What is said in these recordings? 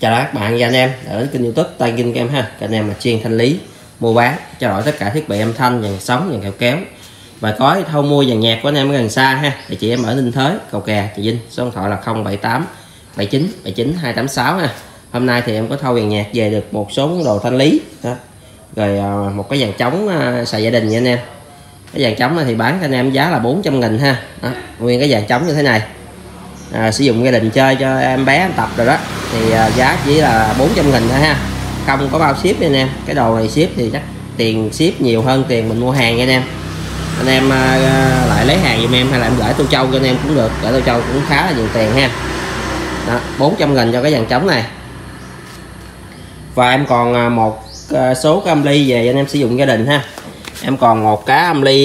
Chào các bạn và anh em đã đến kênh YouTube Tay Kinh Game ha. Các anh em là chuyên thanh lý, mua bán, trao đổi tất cả thiết bị âm thanh, dàn sóng, dàn kẹo kéo và có thâu mua dàn nhạc của anh em ở gần xa ha. Địa chỉ em ở Ninh Thới, Cầu Kè, Trà Vinh. Số điện thoại là 078 79 79 286 ha. Hôm nay thì em có thâu dàn nhạc về được một số món đồ thanh lý đó. Rồi một cái dàn trống xài gia đình nha anh em. Cái dàn trống này thì bán cho anh em giá là 400.000 ha. Đó, nguyên cái dàn trống như thế này. Sử dụng gia đình chơi cho em bé em tập rồi đó thì giá chỉ là 400.000 thôi ha, không có bao ship nha anh em. Cái đồ này ship thì chắc tiền ship nhiều hơn tiền mình mua hàng nha anh em. Anh em lại lấy hàng giùm em hay là em gửi Tô Châu cho anh em cũng được, gửi Tô Châu cũng khá là nhiều tiền ha. Đó, 400.000 cho cái dàn trống này. Và em còn một số cái âm ly về anh em sử dụng gia đình ha. Em còn một cái âm ly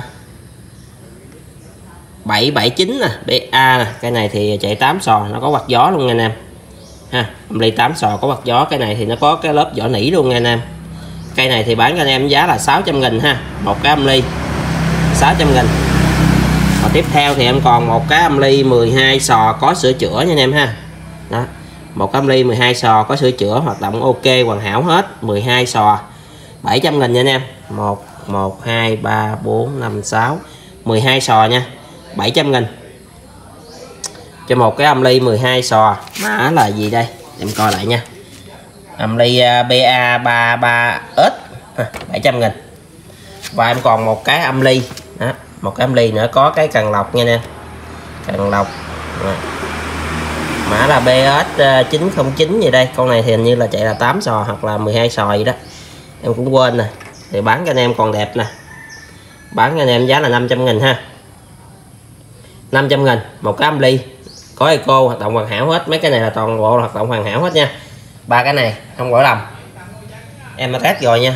779 nè, BA nè, cái này thì chạy 8 sò, nó có quạt gió luôn nha anh em ha. Âm ly 8 sò có quạt gió, cái này thì nó có cái lớp vỏ nỉ luôn nha anh em. Cây này thì bán cho anh em giá là 600.000 ha, một cái âm ly 600.000. Và tiếp theo thì em còn một cái âm ly 12 sò có sửa chữa nha anh em ha. Đó, một cái âm ly 12 sò có sửa chữa, hoạt động ok hoàn hảo hết, 12 sò 700.000 nha anh em. 1 2 3 4 5 6 12 sò nha, 700.000 cho một cái âm ly 12 sò. Mã là gì đây em coi lại nha, âm ly BA33S 700.000. Và em còn một cái âm ly đó, một cái âm ly nữa có cái cần lọc nha nè, cần lọc mã là BS909 gì đây. Con này thì hình như là chạy là 8 sò hoặc là 12 sò gì đó, em cũng quên nè. Thì bán cho anh em còn đẹp nè, bán cho anh em giá là 500.000 ha, 500.000 một cái âm ly có eco, hoạt động hoàn hảo hết. Mấy cái này là toàn bộ hoạt động hoàn hảo hết nha, ba cái này không lỗi lầm, em đã test rồi nha.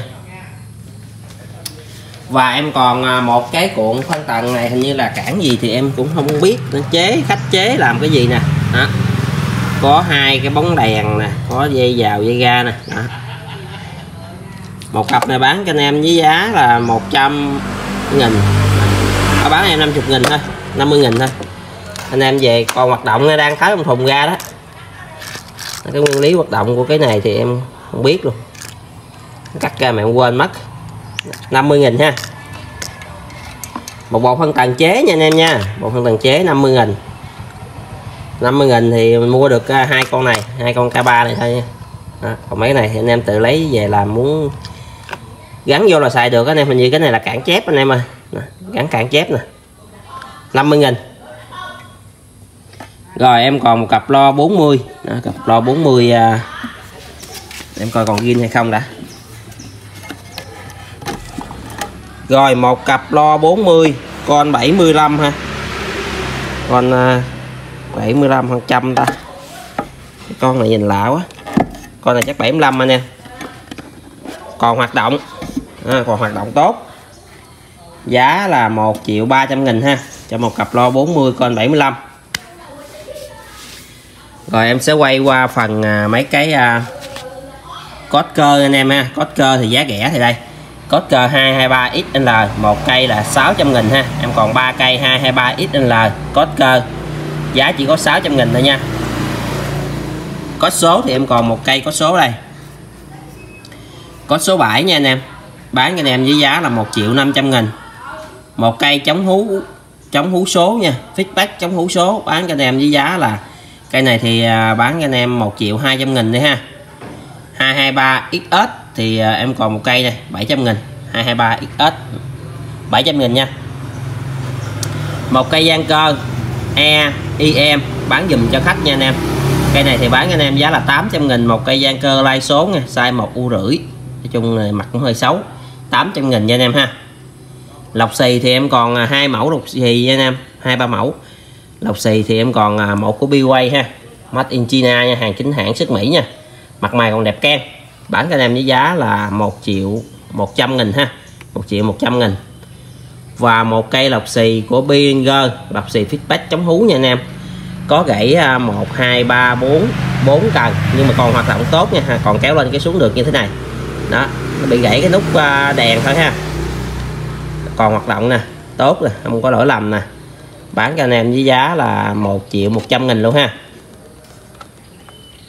Và em còn một cái cuộn phân tầng này, hình như là cản gì thì em cũng không biết, nó khách chế làm cái gì nè. Đó, có hai cái bóng đèn nè, có dây vào dây ra nè. Đó, một cặp này bán cho anh em với giá là 100.000, bán em 50.000 thôi, 50.000 thôi. Anh em về còn hoạt động nó đang tháo trong thùng ra đó. Cái nguyên lý hoạt động của cái này thì em không biết luôn, cắt ra mà em quên mất. 50.000 ha, một bộ phân tầng chế nha anh em nha, bộ phân tầng chế 50.000. 50.000 thì mình mua được hai con này, hai con K3 này thôi nha. Đó, còn mấy cái này thì anh em tự lấy về làm, muốn gắn vô là xài được anh em. Hình như cái này là cản chép anh em ơi, gắn cản chép nè, 50.000. Rồi em còn một cặp lo 40. Đó, cặp lo 40 em coi còn ghi hay không đã. Rồi một cặp lo 40 con 75 ha, con 75 hơn trăm ta. Cái con này nhìn lạ quá, con này chắc 75 anh em. Còn hoạt động còn hoạt động tốt, giá là 1.300.000 ha, cho một cặp lo 40 con 75. Rồi em sẽ quay qua phần mấy cái cốt cơ anh em ha. Cốt cơ thì giá rẻ thì đây, cốt cơ 223XL một cây là 600.000 ha. Em còn 3 cây 223XL cốt cơ, giá chỉ có 600.000 thôi nha. Cốt số thì em còn một cây cốt số đây, cốt số 7 nha anh em, bán cho anh em với giá là 1.500.000. Một cây chống hú số nha, feedback chống hú số, bán cho anh em với giá là cây này thì bán cho anh em 1.200.000 đi ha. 223XS thì em còn một cây này 700.000, 223XS 700.000 nha. Một cây gian cơ EIM bán dùm cho khách nha anh em. Cây này thì bán cho anh em giá là 800.000, một cây gian cơ lai số nha, size 1,5 U. Nói chung là mặt cũng hơi xấu, 800.000 nha anh em ha. Lọc xì thì em còn 2 mẫu lọc xì nha anh em, 2-3 mẫu. Lọc xì thì em còn một của Bway ha, Made in China nha, hàng chính hãng xuất Mỹ nha. Mặt mày còn đẹp keng, bán cho anh em với giá là 1.100.000 ha, 1.100.000. Và một cây lọc xì của Behringer, lọc xì feedback chống hú nha anh em. Có gãy 1 2 3 4 cần nhưng mà còn hoạt động tốt nha, còn kéo lên cái xuống được như thế này. Đó, nó bị gãy cái nút đèn thôi ha, còn hoạt động nè, tốt nè, không có lỗi lầm nè. Bán cho anh em với giá là 1.100.000 luôn ha.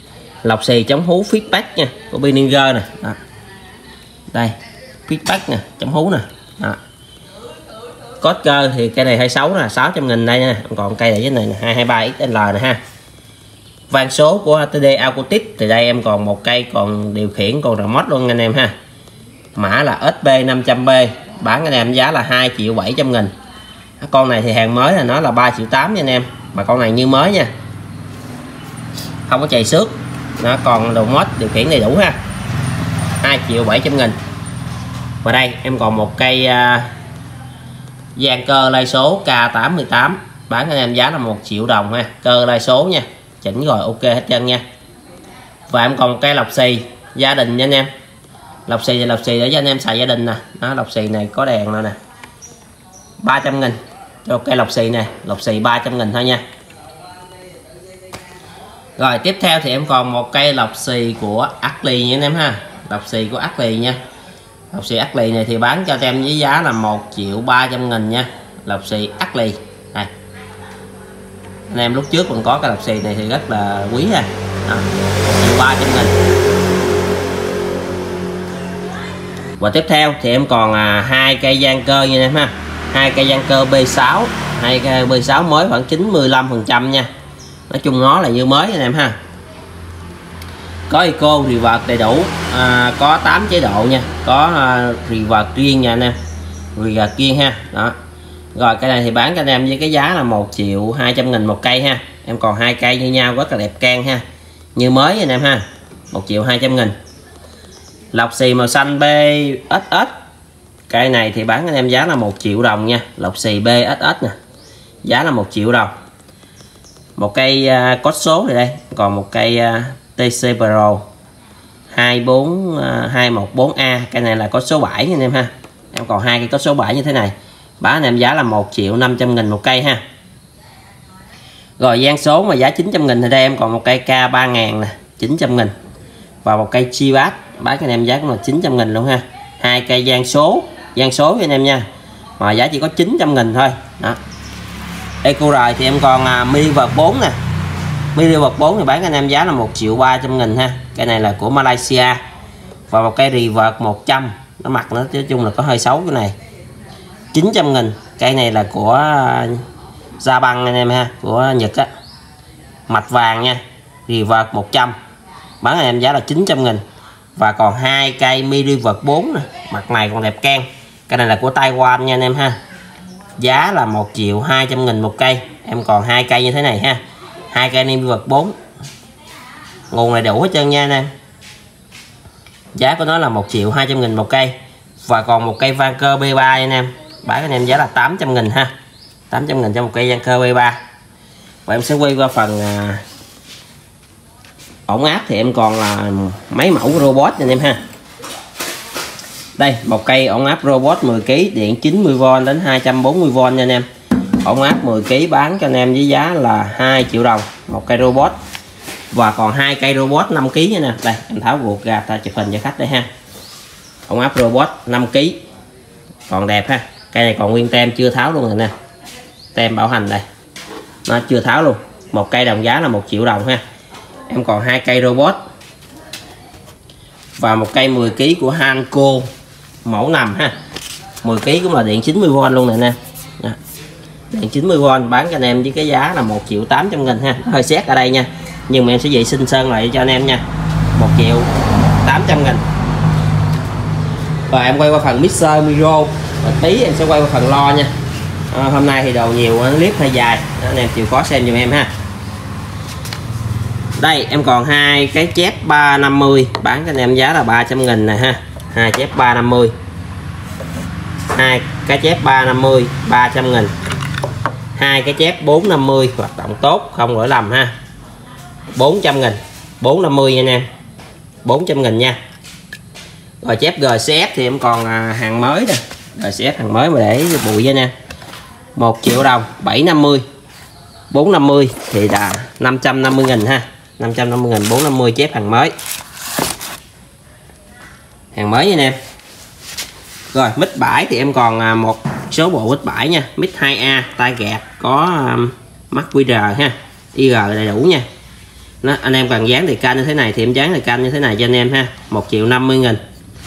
Lọc xì chống hú feedback nha, của Behringer nè. Đó. Đây, feedback nè, chống hú nè. Đó. Cốt cơ thì cây này 26 là 600.000 đây nha. Còn cây này cái này 223 XL nè ha. Van số của HTD Acoustic thì đây em còn một cây còn điều khiển còn remote luôn anh em ha. Mã là SB500B, bán anh em giá là 2.700.000. Con này thì hàng mới là nó là 3.8 triệu nha anh em, mà con này như mới nha, không có chày xước, nó còn đồ mod điều khiển đầy đủ ha. 2.700.000. Và đây em còn một cây dàn cơ lai số K88, bán anh em giá là 1 triệu đồng ha. Cơ lai số nha, chỉnh rồi ok hết trơn nha. Và em còn một cây lọc xì gia đình nha anh em. Lọc xì thì lọc xì để cho anh em xài gia đình nè. Đó, lọc xì này có đèn rồi nè, 300.000 cho cây lọc xì này. Lọc xì 300.000 thôi nha. Rồi tiếp theo thì em còn một cây lọc xì của Ashley nha anh em ha. Lọc xì của Ashley nha. Lọc xì Ashley này thì bán cho em với giá là 1.300.000 nha. Lọc xì Ashley này. Anh em lúc trước còn có cái lọc xì này thì rất là quý ha. 1.300.000. Và tiếp theo thì em còn hai cây gian cơ nha em ha. Hai cây gian cơ B6, hai cây B6 mới khoảng 95% nha. Nói chung nó là như mới anh em ha. Có eco reverse đầy đủ, có 8 chế độ nha, có reverse riêng nha anh em, reverse riêng ha. Đó. Rồi cái này thì bán cho anh em với cái giá là 1.200.000 một cây ha. Em còn hai cây như nhau rất là đẹp can ha, như mới anh em ha. 1.200.000. Lọc xì màu xanh BSS, cây này thì bán anh em giá là 1 triệu đồng nha. Lọc xì BSS nè, giá là 1 triệu đồng. Một cây code số này đây, còn một cây TC Pro 24214A, cây này là có số 7 anh em ha. Em còn hai cây có số 7 như thế này, bán anh em giá là 1.500.000 một cây ha. Rồi gian số mà giá 900.000 thì đây em còn một cây K3000 nè, 900.000. Và một cây Chibat bán anh em giá cũng là 900.000 luôn ha. Hai cây gian số với anh em nha, mà giá chỉ có 900.000 thôi. Đó. EcoRide thì em còn Mini-Vật 4 nè. Mini-Vật 4 thì bán anh em giá là 1.300.000 ha. Cây này là của Malaysia. Và một cây Reverse 100, nó mặt nó nói chung là có hơi xấu cái này, 900.000. Cây này là của Japan anh em ha, của Nhật á, mạch vàng nha. Reverse 100, bán anh em giá là 900.000. Và còn hai cây Mini-Vật 4 nè, mặt này còn đẹp can. Cây này là của Taiwan nha anh em ha, giá là 1.200.000 một cây. Em còn hai cây như thế này ha. Hai cây Mini-Vật 4, nguồn này đủ hết trơn nha anh em. Giá của nó là 1.200.000 một cây. Và còn một cây Vanker B3 anh em, bán anh em giá là 800.000 ha. 800.000 cho một cây Vanker B3. Và em sẽ quay qua phần ổn áp thì em còn là mấy mẫu robot anh em ha. Đây một cây ổn áp robot 10 kg, điện 90V đến 240V nha anh em. Ổn áp 10 kg bán cho anh em với giá là 2 triệu đồng một cây robot. Và còn hai cây robot 5 kg nha nè. Đây em tháo ruột ra ta chụp hình cho khách đây ha. Ổn áp robot 5 kg còn đẹp ha. Cây này còn nguyên tem chưa tháo luôn rồi nè, tem bảo hành đây, nó chưa tháo luôn. Một cây đồng giá là 1 triệu đồng ha. Em còn hai cây robot và một cây 10 kg của Hanco mẫu nằm ha. 10 kg cũng là điện 90V luôn nè nè. Điện 90V bán cho anh em với cái giá là 1.800.000 ha. Hơi xét ở đây nha, nhưng mà em sẽ vệ sinh sơn lại cho anh em nha. 1.800.000. Và em quay qua phần mixer micro, và tí em sẽ quay qua phần lo nha. Hôm nay thì đồ nhiều clip hơi dài, anh em chịu khó xem giùm em ha. Đây em còn hai cái chép 350, bán cho anh em giá là 300.000 nè ha. Hai chép 350, hai cái chép 350 300.000. Hai cái chép 450 hoạt động tốt không lỗi lầm ha, 400.000. 450 nha anh em, 400.000 nha. Rồi chép GCF thì em còn hàng mới nè, GCF hàng mới mà để bụi nha nè, 1 triệu đồng. 750, 450 thì là 550.000 ha. 550.000, 450 chép hàng mới, hàng mới nha anh em. Rồi mic bãi thì em còn một số bộ mic bãi nha. Mic 2A tai gạt có mắt QR ha, IG đầy đủ nha. Đó, anh em cần dán đề can như thế này thì em dán đề can như thế này cho anh em ha. 1.050.000.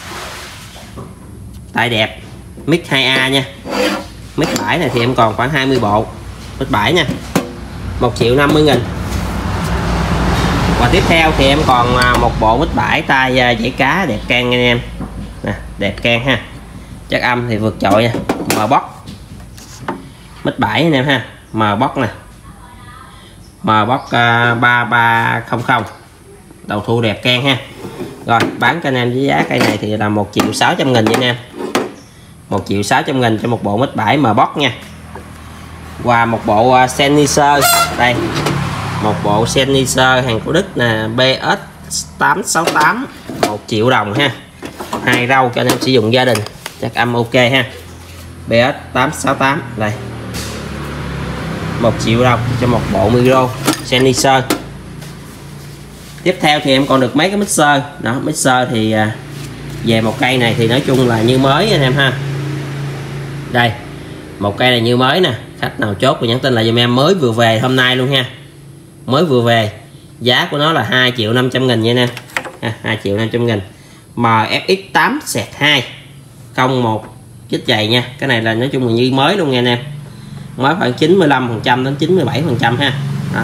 Tay đẹp, mic 2A nha. Mic 7 này thì em còn khoảng 20 bộ. Mic 7 nha. 1.050.000. Và tiếp theo thì em còn một bộ mic 7 tay dãy cá đẹp can anh em. Nè, đẹp can ha. Chất âm thì vượt trội nha. M-Box. Mic 7 anh em ha. M-Box nè. M-Box 3300. Đầu thu đẹp can ha. Rồi bán cho anh em với giá cây này thì là 1.600.000 nha anh em. 1.600.000 cho một bộ mic 7 M-Box nha. Và một bộ Sennheiser đây, một bộ Sennheiser hàng của Đức nè, BS868, 1 triệu đồng ha. 2 râu cho anh em sử dụng gia đình, chắc âm ok ha. BS868 đây, 1 triệu đồng cho một bộ micro Sennheiser. Tiếp theo thì em còn được mấy cái mixer đó. Mixer thì về một cây này thì nói chung là như mới anh em ha. Đây, một cây này như mới nè. Khách nào chốt thì nhắn tin lại giùm em, mới vừa về hôm nay luôn ha. Mới vừa về. Giá của nó là 2.500.000 nha anh em. 2.500.000. MFX8/2 01 chích dày nha. Cái này là nói chung là như mới luôn nha anh em. Mới khoảng 95% đến 97% ha. Đó.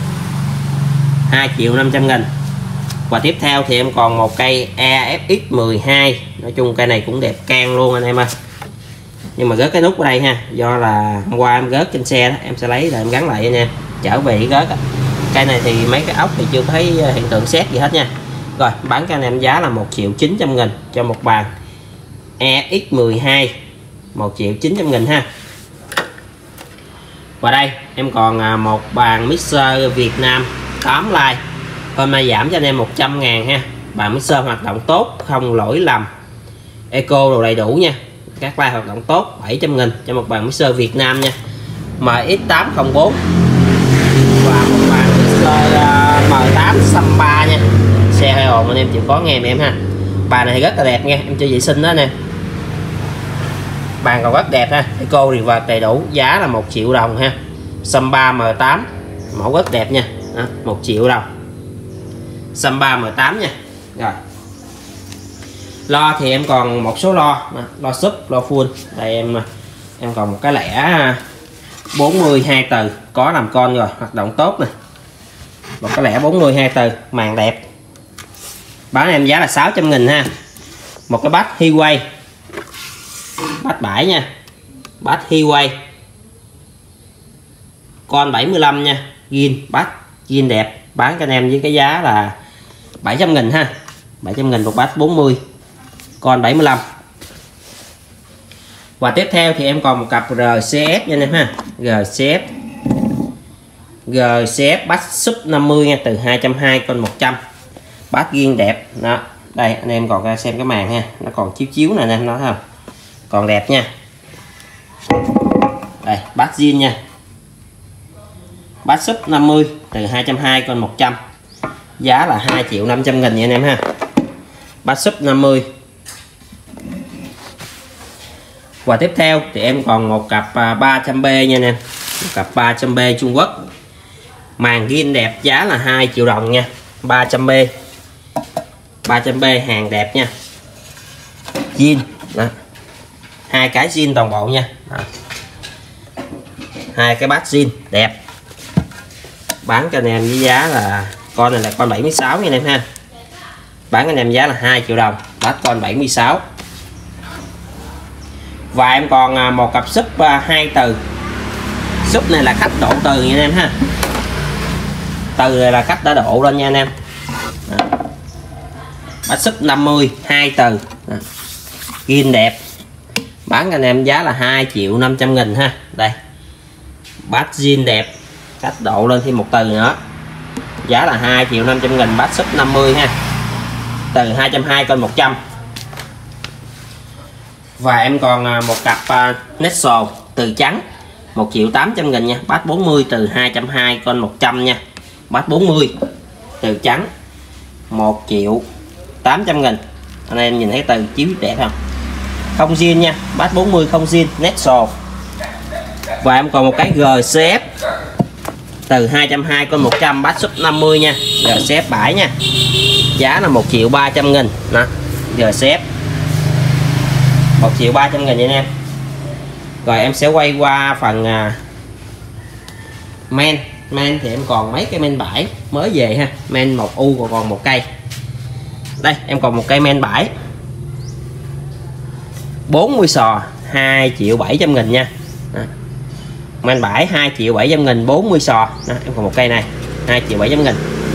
2.500.000. Và tiếp theo thì em còn một cây EFX12. Nói chung cây này cũng đẹp can luôn anh em ơi. Nhưng mà gớt cái nút ở đây ha, do là hôm qua em gớt trên xe đó, em sẽ lấy rồi em gắn lại anh em, trở về gớt. Cây này thì mấy cái ốc thì chưa thấy hiện tượng sét gì hết nha. Rồi bán cho anh em giá là 1.900.000 cho một bàn EX12, 1.900.000 ha. Và đây em còn một bàn mixer Việt Nam 8 like, hôm nay giảm cho anh em 100.000 ha. Bàn mixer hoạt động tốt, không lỗi lầm, eco đồ đầy đủ nha. Các like hoạt động tốt, 700.000 cho một bàn mixer Việt Nam nha. MX804 và một bàn mixer M8 Samba nha. Xe hơi ồn anh em chịu khó nghe em ha. Bàn này thì rất là đẹp nha, em chơi vệ sinh đó nè. Bàn còn rất đẹp ha, eco reverse đầy đủ, giá là 1 triệu đồng ha. Samba M8 mẫu rất đẹp nha. Đó, 1 triệu đồng. Samba M8 nha. Rồi. Lo thì em còn một số lo sub, lo full. Đây em còn một cái lẻ 42 từ, có làm con rồi, hoạt động tốt nè. Một cái lẻ 42 từ, màn đẹp. Bán em giá là 600.000 ha. Một cái bass Huawei, bass 7 nha, bass Huawei con 75 nha, zin bass zin đẹp. Bán cho anh em với cái giá là 700.000 ha. 700.000 một bass 40 con 75. Và tiếp theo thì em còn một cặp RCF nha anh em ha. RCF bass sub 50 nha, từ 220 con 100. Bass riêng đẹp đó. Đây anh em còn ra xem cái màn ha, nó còn chiếu chiếu nè anh em, nó không còn đẹp nha. Đây bass zin nha, bass sub 50 từ 220 con 100, giá là 2.500.000 nha anh em ha. Bass sub 50. Và tiếp theo thì em còn một cặp 300B nha anh em, một cặp 300B Trung Quốc, màn ghiên đẹp, giá là 2 triệu đồng nha. 300B, 300B hàng đẹp nha, zin đó. 2 cái zin toàn bộ nha. Đó. 2 cái bass zin đẹp. Bán cho anh em với giá là con này là con 76 nha anh em ha. Bán anh em giá là 2 triệu đồng, bass con 76. Và em còn một cặp sub 2 từ. Sub này là khách độ từ nha anh em ha. Từ này là khách đã độ lên nha anh em. Bass sub 50 2 từ. Ghiên đẹp. Bán anh em giá là 2.500.000 ha. Đây. Bass zin đẹp, khách độ lên thêm một từ nữa. Giá là 2.500.000, bass sub 50 ha. Từ 220 con 100. Và em còn một cặp Nexo từ trắng, 1.800.000 nha, bass 40 từ 220 con 100 nha. Bass 40 từ trắng 1.800.000. Anh em nhìn thấy từ chiếu đẹp không? Không zin nha, bass 40 không zin, Nexo. Và em còn một cái GCF từ 220 con 100 bát súp 50 nha. Giờ xếp bãi nha, giá là 1.300.000 đó. Giờ xếp 1.300.000 vậy anh em. Rồi em sẽ quay qua phần men thì em còn mấy cái men bãi mới về ha. Men 1U còn một cây. Đây em còn một cây men bãi 40 sò 2.700.000 nha. Đó. Men bãi 2.700.000 40 sò đó. Em còn một cây này 2.700.000.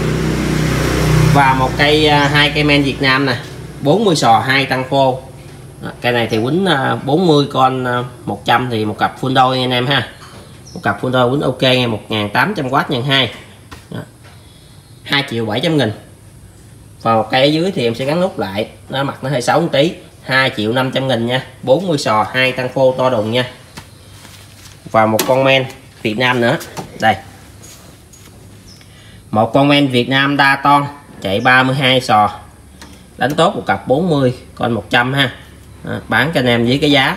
Và một cây hai cây men Việt Nam nè 40 sò 2 tăng phô. Đó. Cây này thì quýnh 40 con 100 thì một cặp full đôi anh em ha. Một cặp full đôi quýnh ok nghe, 1800W nhân 2 đó. 2.700.000. Và một cây ở dưới thì em sẽ gắn nút lại, nó mặt nó hơi xấu một tí, 2.500.000 nha. 40 sò 2 tăng phô to đùng nha. Và một con men Việt Nam nữa. Đây. Một con men Việt Nam đa ton chạy 32 sò. Đánh tốt một cặp 40 con 100 ha. Đó, bán cho anh em với cái giá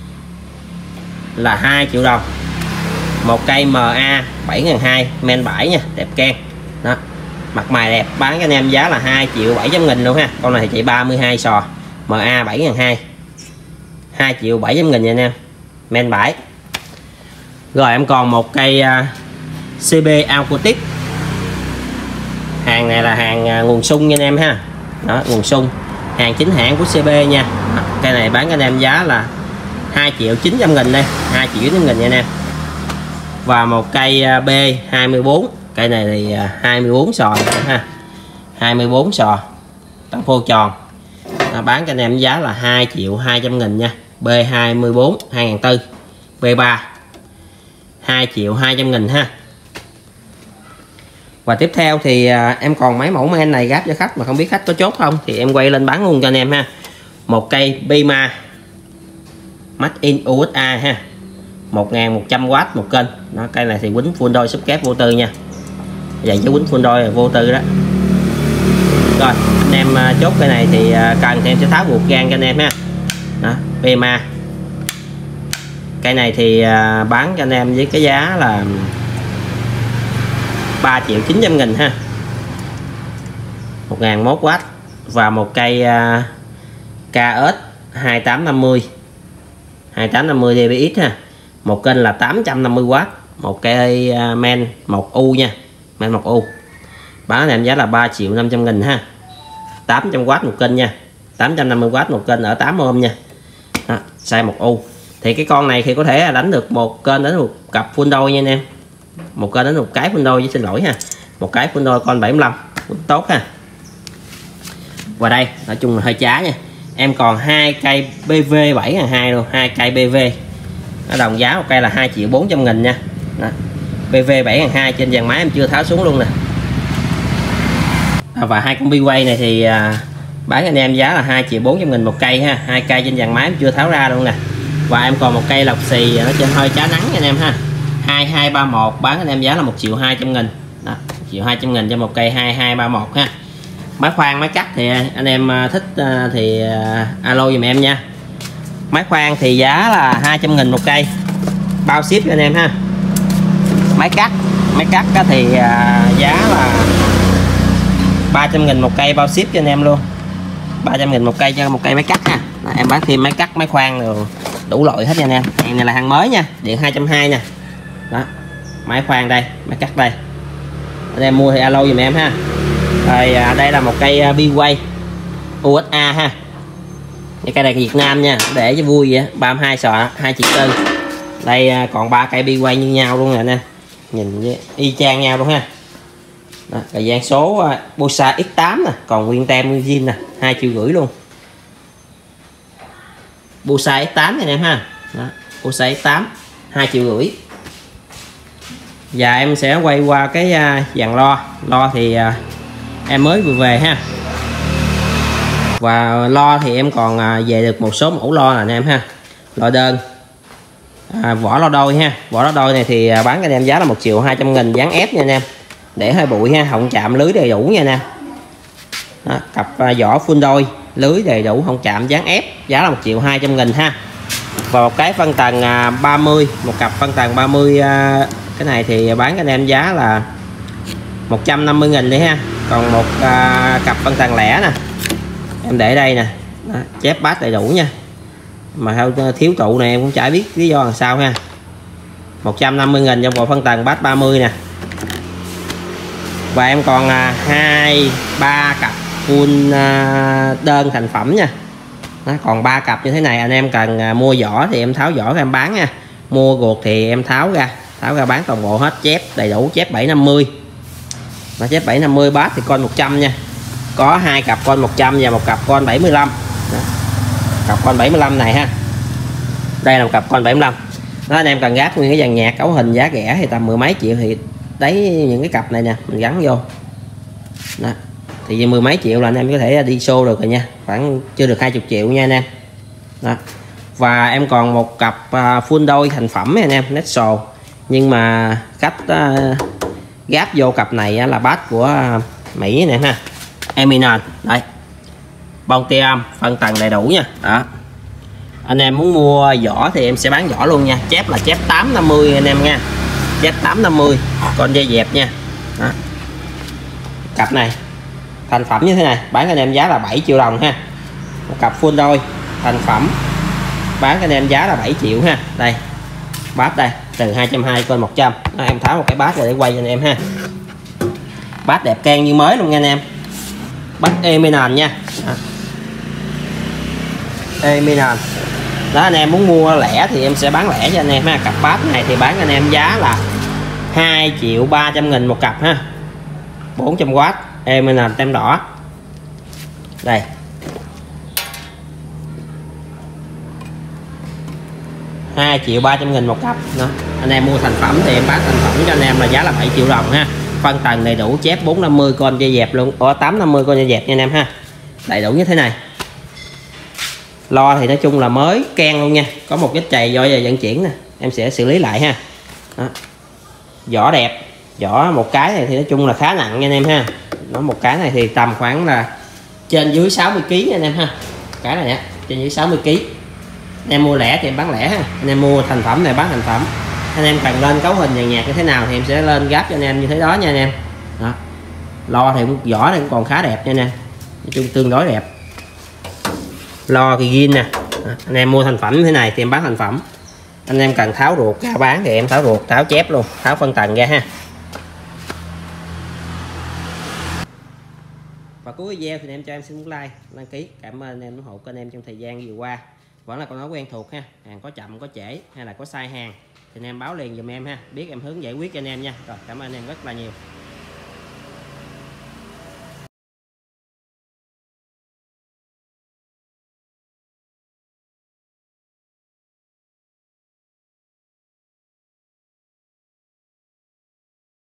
là 2 triệu đồng. Một cây MA 7.200 men bãi nha, đẹp keng. Đó. Mặt mày đẹp, bán cho anh em giá là 2.700.000 luôn ha. Con này thì chạy 32 sò, MA 7.200, 2.700.000 nha anh em. Men bãi. Rồi em còn một cây CB Aquatic. Hàng này là hàng nguồn sung nha anh em ha. Đó, nguồn sung, hàng chính hãng của CB nha. Đó, cây này bán cho anh em giá là 2.900.000 đây, 2.900.000 nha anh em. Và một cây B24, cây này thì 24 sò ha, 24 sò tăng phô tròn. Bán cho anh em giá là 2.200.000 nha. B24 2004, B3 2.200.000 ha. Và tiếp theo thì em còn mấy mẫu men này gáp cho khách mà không biết khách có chốt không thì em quay lên bán luôn cho anh em ha. Một cây Bima Made in USA ha, 1.100W một kênh. Đó, cây này thì quýnh full đôi súp kép vô tư nha. Vậy chứ quýnh full đôi là vô tư đó. Rồi anh em chốt cây này thì cần thì em sẽ tháo buộc gan cho anh em ha. Đó, Bima. Cây này thì bán cho anh em với cái giá là 3.900.000 ha, 1.001W. Và một cây KS 2850 dbx ha, một kênh là 850W. Một cây men 1U nha, men 1U, bán em giá là 3.500.000 ha, 800W một kênh nha, 850W một kênh ở 8 ohm nha. Đó, size 1U. Thì cái con này thì có thể là đánh được một kênh đánh một cặp full đôi nha anh em. Một kênh đánh một cái full đôi, với xin lỗi ha, một cái full đôi con 75 cũng tốt ha. Và đây nói chung là hơi chá nha. Em còn hai cây BV 7.200 luôn, hai cây BV nó đồng giá, một cây là 2.400.000 nha. Đó. BV 7.200 trên dàn máy em chưa tháo xuống luôn nè. Và hai con B-Way này thì bán anh em giá là 2.400.000 một cây ha. Hai cây trên dàn máy em chưa tháo ra luôn nè. Và em còn một cây lọc xì nó trên hơi chá nắng nha anh em ha, 2231, bán anh em giá là 1.200.000. Đó, 1.200.000 cho một cây 2231 ha. Máy khoan máy cắt thì anh em thích thì alo giùm em nha. Máy khoan thì giá là 200.000 một cây, bao ship cho anh em ha. Máy cắt thì giá là 300.000 một cây, bao ship cho anh em luôn. 300.000 một cây cho một cây máy cắt ha. Đó, em bán thêm máy cắt máy khoan rồi đủ loại hết nha anh em. Hàng này là hàng mới nha, điện 220 nè. Đó, máy khoan đây, máy cắt đây, anh em mua thì alo giùm em ha. Rồi đây là một cây B-Way USA ha. Cái cây này Việt Nam nha, để cho vui vậy, 32 sò 2.4. Đây còn 3 cây B-Way như nhau luôn nè anh em, nhìn với y chang nhau luôn ha. Đó, thời gian số Bosa X8 nè, còn nguyên tem nguyên zin nè, 2,5 triệu luôn. Bosa X8 này anh em ha. Đó, Bosa X8 2,5 triệu. Và em sẽ quay qua cái dàn lo thì em mới vừa về ha. Và lo thì em còn về được một số mẫu lo nè anh em ha. Lo đơn vỏ lo đôi ha. Vỏ lo đôi này thì bán cho anh em giá là 1.200.000 dán ép nha anh em, để hơi bụi ha, họng chạm lưới đầy đủ nha anh em. Đó, cặp vỏ full đôi, lưới đầy đủ, họng chạm dán ép, giá là 1.200.000 ha. Và một cái phân tầng 30, một cặp phân tầng 30 Cái này thì bán cho anh em giá là 150.000 đi ha. Còn một cặp phân tầng lẻ nè, em để đây nè. Đó, chép bát đầy đủ nha. Mà thiếu trụ này em cũng chả biết lý do làm sao ha. 150.000 trong bộ phân tầng bát 30 nè. Và em còn 2-3 cặp full đơn thành phẩm nha. Đó, còn 3 cặp như thế này, anh em cần mua vỏ thì em tháo vỏ cho em bán nha. Mua ruột thì em tháo ra bán toàn bộ hết, chép đầy đủ, chép 750. Mà chép 750 bát thì con 100 nha. Có 2 cặp con 100 và một cặp con 75. Đó. Cặp con 75 này ha. Đây là một cặp con 75. Đó, anh em cần gáp nguyên cái dàn nhạc cấu hình giá rẻ thì tầm mười mấy triệu thì đấy, những cái cặp này nè mình gắn vô. Đó. Thì mười mấy triệu là anh em có thể đi show được rồi nha, khoảng chưa được 20 triệu nha anh em. Đó. Và em còn một cặp full đôi thành phẩm anh em, Nexo, nhưng mà cách gáp vô cặp này là bát của Mỹ nè ha, Eminence đây, bông tia âm phân tầng đầy đủ nha. Đó, anh em muốn mua vỏ thì em sẽ bán vỏ luôn nha. Chép là chép 850 anh em nha, chép 850 con dây dẹp nha. Đó. Cặp này thành phẩm như thế này bán anh em giá là 7 triệu đồng ha. Một cặp full đôi thành phẩm bán anh em giá là 7 triệu ha. Đây bát đây, từ 220 con 100. Đó, em tháo một cái bát này để quay cho anh em ha. Bát đẹp can như mới luôn nha anh em, bát Eminence nha. Đó. Eminence. Đó, anh em muốn mua lẻ thì em sẽ bán lẻ cho anh em ha. Cặp bát này thì bán anh em giá là 2.300.000 một cặp ha, 400W Eminence tem đỏ đây. Hai 2.300.000 một cặp. Đó. Anh em mua thành phẩm thì em bán thành phẩm cho anh em là giá là 7 triệu đồng ha. Phân tầng đầy đủ, chép 450 con dây dẹp luôn, 850 con dây dẹp nha anh em ha, đầy đủ như thế này. Lo thì nói chung là mới can luôn nha, có một vết chày do giờ vận chuyển nè, em sẽ xử lý lại ha. Đó. Vỏ đẹp, vỏ một cái này thì nói chung là khá nặng nha anh em ha. Nó một cái này thì tầm khoảng là trên dưới 60 kg nha anh em ha. Cái này á trên dưới 60 kg. Anh em mua lẻ thì em bán lẻ ha, anh em mua thành phẩm này bán thành phẩm. Anh em cần lên cấu hình dàn nhạc như thế nào thì em sẽ lên gáp cho anh em như thế đó nha anh em. Đó. Lo thì vỏ này cũng còn khá đẹp nha anh em, nói chung tương đối đẹp. Lo thì gin nè. Đó. Anh em mua thành phẩm như thế này thì em bán thành phẩm. Anh em cần tháo ruột ra bán thì em tháo ruột, tháo chép luôn, tháo phân tầng ra ha. Và cuối video thì em cho em xin một like, đăng ký. Cảm ơn anh em ủng hộ kênh em trong thời gian vừa qua. Vẫn là câu nói quen thuộc ha, hàng có chậm có trễ hay là có sai hàng thì anh em báo liền giùm em ha, biết em hướng giải quyết cho anh em nha. Rồi, cảm ơn anh em rất là nhiều.